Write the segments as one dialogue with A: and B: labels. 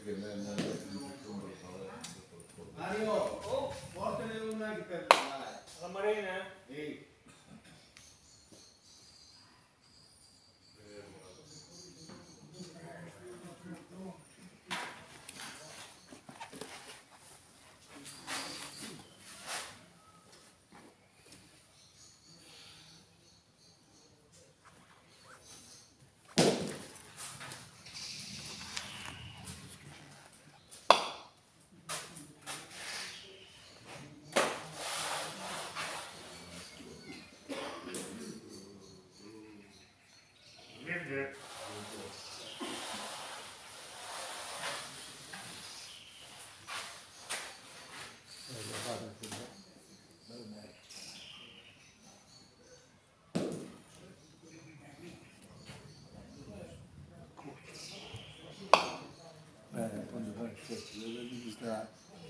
A: Mario, oh, portane una anche per la marina? Sì.
B: Quando fai il stesso, deve distrarre.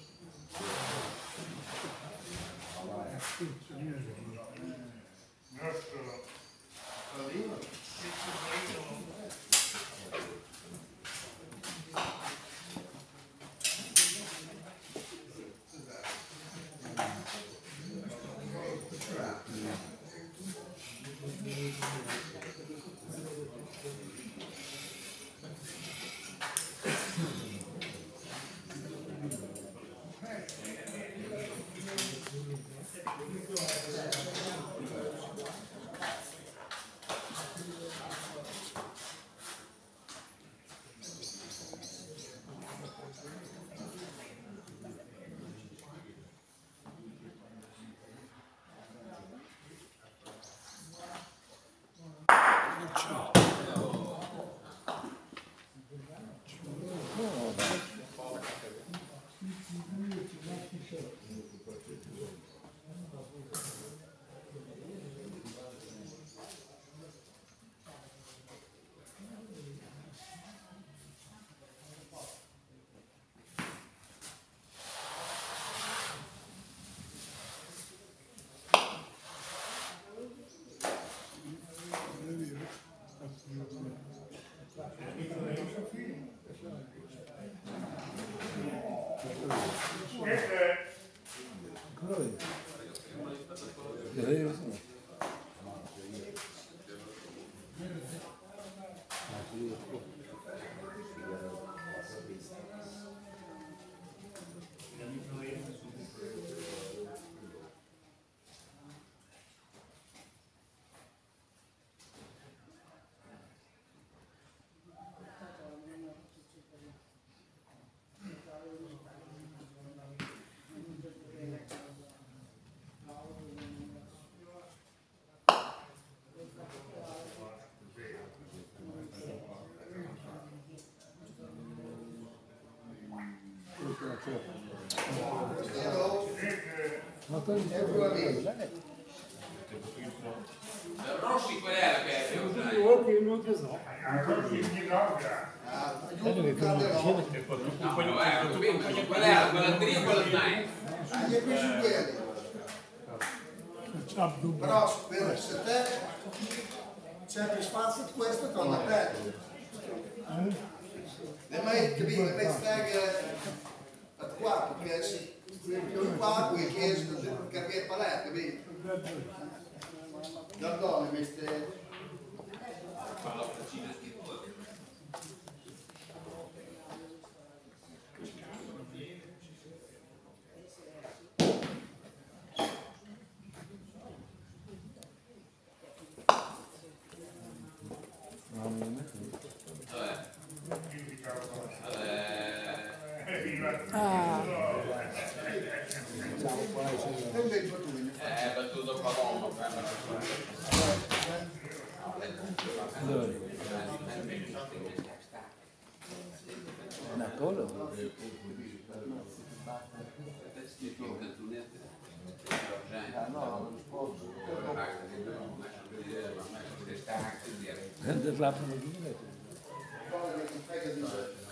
C: Rossi qual era che è? Qual era? Quella 3 o quella 9?
D: Però se te c'è più spazio questo torna a te. Mai capito, mai stare a qua, perché se qua qui chiesto di capire palette, capito? Da dove mette
C: battuto Palombo
B: Napolo? No,